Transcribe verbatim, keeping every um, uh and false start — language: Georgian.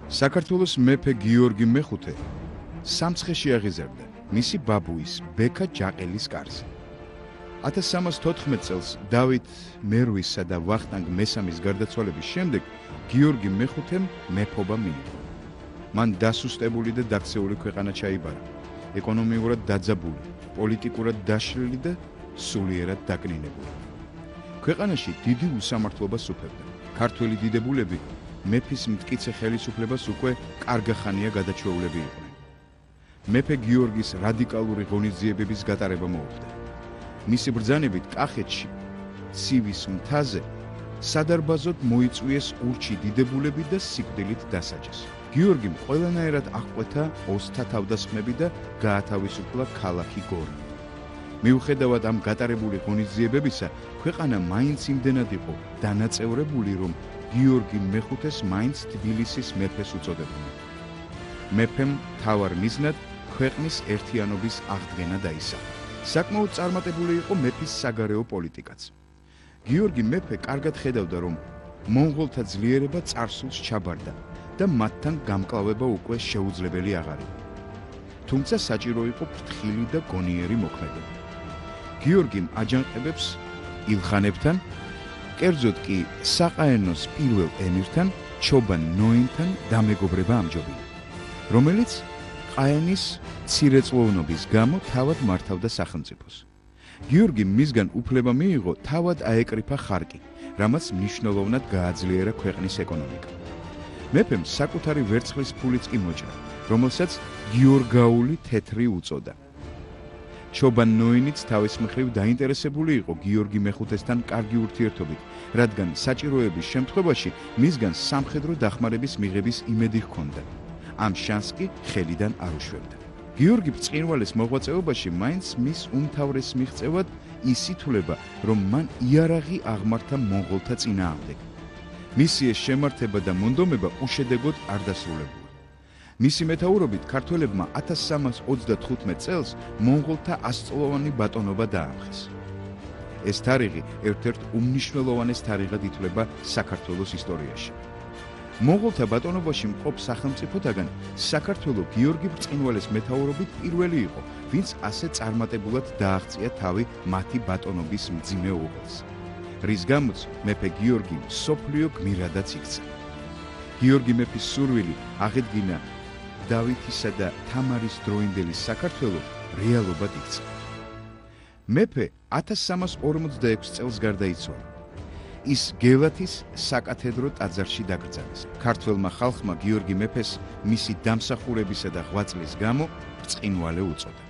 საქართველოს მეფე გიორგი მეხუთე სამცხეში აღიზარდა მისი ბაბუის ბექა ჯაყელის კარზე. ათას სამას თოთხმეტ წელს დავით მერვისა და ვახტანგ მესამის გარდაცვალების შემდეგ გიორგი მეხუთემ მეფობა მიიღო. მან დასუსტებული და დაქცეული ქვეყანა ჩაიბარა, ეკონომიურად დაძაბული, პოლიტიკურად დაშლილი და სულიერად დაკნინებული. ქვეყანაში დიდი უსამართლობას უფევდა. ქართველი დიდებულები მეფის მტკიცე ხელისუფლებას უკვე კარგახანია გადაჩვეულები იყვნენ. მეფე გიორგის რადიკალური ღონისძიებების გატარება მოუხდა. მისი ბრძანებით კახეთში, ცივის მთაზე, სადარბაზოდ მოიწვიეს ურჩი დიდებულები და სიკვდილით დასაჯეს. გიორგიმ ყველანაირად აღკვეთა ოსთა თავდასხმები და გაათავისუფლა ქალაქი გორი. მიუხედავად ამ გატარებული ღონისძიებებისა, ქვეყანა მაინც იმდენად იყო დანაწევრებული, რომ გიორგი მეხუთეს მაინც თბილისის მეფეს უწოდებდნენ. მეფემ მთავარ მიზნად ქვეყნის ერთიანობის აღდგენა დაისახა. საკმაოდ წარმატებული იყო მეფის საგარეო პოლიტიკაც. გიორგი მეფე კარგად ხედავდა, რომ მონღოლთა ძლიერება წარსულს ჩაბარდა და მათთან გამკლავება უკვე შეუძლებელი აღარ იყო. თუმცა საჭირო იყო ფრთხილი და გონიერი მოქმედება. გიორგიმ აჯანყებებს ილხანებთან, კერძოდ კი საყაენოს პირველ ემირთან, ჩობან ნოინთან დამეგობრება ამჯობია, რომელიც ყაენის მცირეწლოვნობის გამო თავად მართავდა სახელმწიფოს. გიორგიმ მისგან უფლება მიიღო თავად აეკრიფა ხარკი, რამაც მნიშვნელოვნად გააძლიერა ქვეყნის ეკონომიკა. მეფემ საკუთარი ვერცხლის ფულიც კი მოჭრა, რომელსაც გიორგაული თეთრი უწოდა. ჩობან ნოინიც თავის მხრივ დაინტერესებული იყო გიორგი მეხუთესთან კარგი ურთიერთობით, რადგან საჭიროების შემთხვევაში მისგან სამხედრო დახმარების მიღების იმედი ჰქონდა. ამ შანსს კი ხელიდან არ უშვებდა. გიორგი ბრწყინვალეს მოღვაწეობაში მაინც მის უმთავრეს მიღწევად ის ითვლება, რომ მან იარაღი აღმართა მონღოლთა წინააღმდეგ. მისი ეს შემართება და მონდომება უშედეგოდ არ დასრულებულა. მისი მეთაურობით ქართველებმა ათას სამას ოცდათხუთმეტ წელს მონღოლთა ასწლოვანი ბატონობა დაამხეს. ეს თარიღი ერთ-ერთ უმნიშვნელოვანეს თარიღად ითვლება საქართველოს ისტორიაში. მონღოლთა ბატონობაში მყოფ სახელმწიფოთაგან საქართველო გიორგი ბრწყინვალეს მეთაურობით პირველი იყო, ვინც ასე წარმატებულად დააღწია თავი მათი ბატონობის მძიმე ოღონდს, რის გამოც მეფე გიორგი მსოფლიო გმირადაც იქცა. გიორგი მეფის სურვილი აღედგინა დავითისა და თამარის დროინდელი საქართველო რეალობად იქცა. მეფე ათას სამას ორმოცდაექვსი წელს გარდაიცვალა. ის გელათის საკათედრო ტაძარში დაკრძალეს. ქართველმა ხალხმა გიორგი მეფეს მისი დამსახურებისა და ღვაწლის გამო ბრწყინვალე უწოდა.